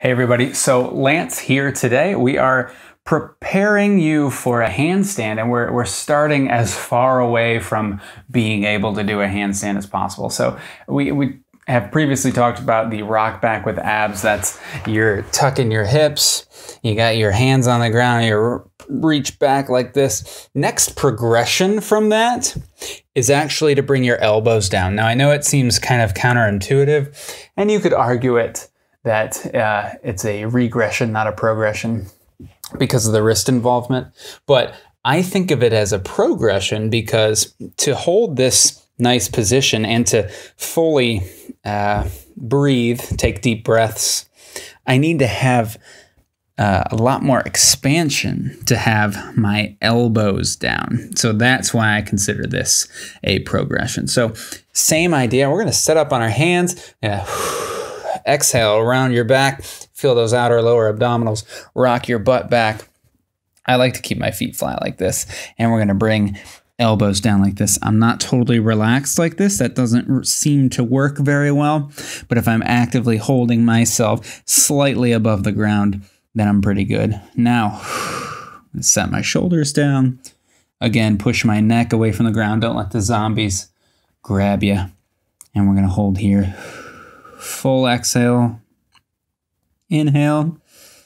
Hey everybody, so Lance here today. We are preparing you for a handstand, and we're starting as far away from being able to do a handstand as possible. So we have previously talked about the rock back with abs. That's you're tucking your hips, you got your hands on the ground, you reach back like this. Next progression from that is actually to bring your elbows down. Now I know it seems kind of counterintuitive, and you could argue it that it's a regression, not a progression, because of the wrist involvement. But I think of it as a progression because to hold this nice position and to fully breathe, take deep breaths, I need to have a lot more expansion to have my elbows down. So that's why I consider this a progression. So same idea. We're going to set up on our hands. Exhale around your back, feel those outer lower abdominals, rock your butt back. I like to keep my feet flat like this, and we're going to bring elbows down like this. I'm not totally relaxed like this. That doesn't seem to work very well, but if I'm actively holding myself slightly above the ground, then I'm pretty good. Now, set my shoulders down. Again, push my neck away from the ground. Don't let the zombies grab you. And we're going to hold here. Full exhale, inhale,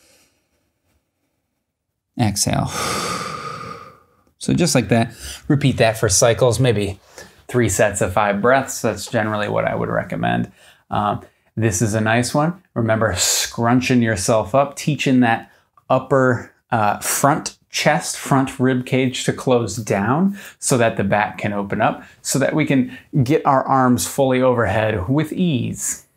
exhale. So just like that, repeat that for cycles, maybe 3 sets of 5 breaths. That's generally what I would recommend. This is a nice one. Remember, scrunching yourself up, teaching that upper front chest, front rib cage to close down so that the back can open up, so that we can get our arms fully overhead with ease.